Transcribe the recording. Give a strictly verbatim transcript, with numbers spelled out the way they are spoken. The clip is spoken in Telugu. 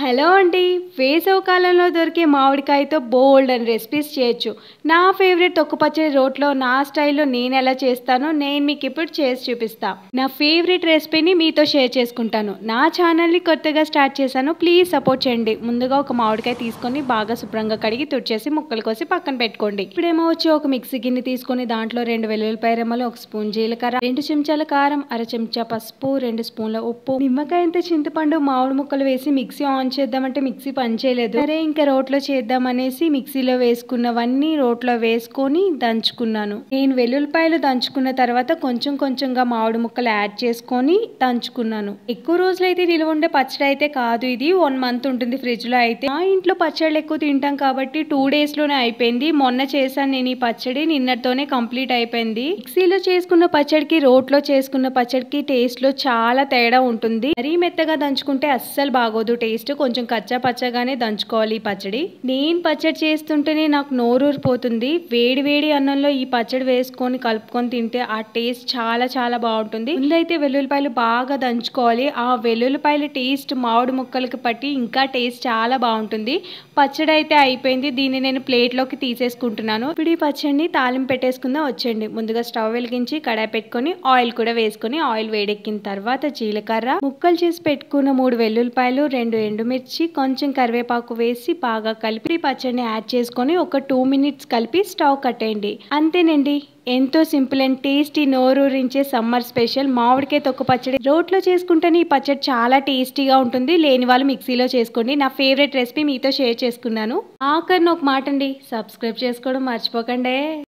హలో అండి. వేసవి కాలంలో దొరికే మామిడికాయతో బోలెడన్ని రెసిపీస్ చేయొచ్చు. నా ఫేవరెట్ తొక్కు పచ్చడి రోట్లో నా స్టైల్‌లో నేనెలా చేస్తానో నేను మీకిప్పుడు చేసి చూపిస్తా. నా ఫేవరెట్ రెసిపీని మీతో షేర్ చేసుకుంటాను. నా ఛానల్‌ని కొత్తగా స్టార్ట్ చేశాను. ప్లీజ్ సపోర్ట్ చేయండి. ముందుగా ఒక మామిడికాయ తీసుకొని బాగా శుభ్రంగా కడిగి తుడిచేసి ముక్కలు కోసి పక్కన పెట్టుకోండి. ఇప్పుడేమో వచ్చి ఒక మిక్సీ గిన్నె తీసుకొని దాంట్లో రెండు వెల్లుల్లిపాయ రెమ్మలు, ఒక స్పూన్ జీలకర్ర, రెండు చెంచాల కారం, అర చెంచా పసుపు, రెండు స్పూన్ల ఉప్పు, నిమ్మకాయంత చింతపండు, మామిడి ముక్కలు వేసి మిక్సీ ఆన్ చేద్దామంటే మిక్సీ పనిచేయలేదు. సరే ఇంకా రోట్లో చేద్దామనేసి మిక్సీలో వేసుకున్నవన్నీ రోట్లో వేసుకొని దంచుకున్నాను. నేను వెల్లుల్లిపాయలు దంచుకున్న తర్వాత కొంచెం కొంచెంగా మామిడి ముక్కలు యాడ్ చేసుకొని దంచుకున్నాను. ఎక్కువ రోజులైతే నిల్వ ఉండే పచ్చడి అయితే కాదు ఇది. వన్ మంత్ ఉంటుంది ఫ్రిడ్జ్ లో అయితే. మా ఇంట్లో పచ్చళ్ళు ఎక్కువ తింటాం కాబట్టి టూ డేస్ లోనే అయిపోయింది. మొన్న చేశాను నేను ఈ పచ్చడి, నిన్నటితోనే కంప్లీట్ అయిపోయింది. మిక్సీలో చేసుకున్న పచ్చడికి రోట్లో చేసుకున్న పచ్చడికి టేస్ట్ లో చాలా తేడా ఉంటుంది. మరీ మెత్తగా దంచుకుంటే అస్సలు బాగోదు టేస్ట్. కొంచెం కచ్చా పచ్చగానే దంచుకోవాలి ఈ పచ్చడి. నేను పచ్చడి చేస్తుంటేనే నాకు నోరూరిపోతుంది. వేడి వేడి అన్నంలో ఈ పచ్చడి వేసుకొని కలుపుకొని తింటే ఆ టేస్ట్ చాలా చాలా బాగుంటుంది. ముందైతే వెల్లుల్లిపాయలు బాగా దంచుకోవాలి. ఆ వెల్లుల్లిపాయల టేస్ట్ మామిడి ముక్కలకి పట్టి ఇంకా టేస్ట్ చాలా బాగుంటుంది. పచ్చడి అయితే అయిపోయింది. దీన్ని నేను ప్లేట్లోకి తీసేసుకుంటున్నాను. ఇప్పుడు ఈ పచ్చడిని తాలింపు పెట్టేసుకుందాం వచ్చండి. ముందుగా స్టవ్ వెలిగించి కడాయి పెట్టుకొని ఆయిల్ కూడా వేసుకొని ఆయిల్ వేడెక్కిన తర్వాత జీలకర్ర, ముక్కలు చేసి పెట్టుకున్న మూడు వెల్లుల్లిపాయలు, రెండు ఎండుమిర్చి, కొంచెం కరివేపాకు వేసి బాగా కలిపి పచ్చడిని యాడ్ చేసుకొని ఒక టూ మినిట్స్ కలిపి స్టవ్ కట్టేయండి. అంతేనండి. ఎంతో సింపుల్ అండ్ టేస్టీ నోరూరించే సమ్మర్ స్పెషల్ మామిడికాయ తొక్కు పచ్చడి. రోట్లో చేసుకుంటేనే ఈ పచ్చడి చాలా టేస్టీగా ఉంటుంది. లేని వాళ్ళు మిక్సీలో చేసుకోండి. నా ఫేవరెట్ రెసిపీ మీతో షేర్ చేసుకున్నాను. ఆఖరిని ఒక మాట అండి, సబ్స్క్రైబ్ చేసుకోవడం మర్చిపోకండి.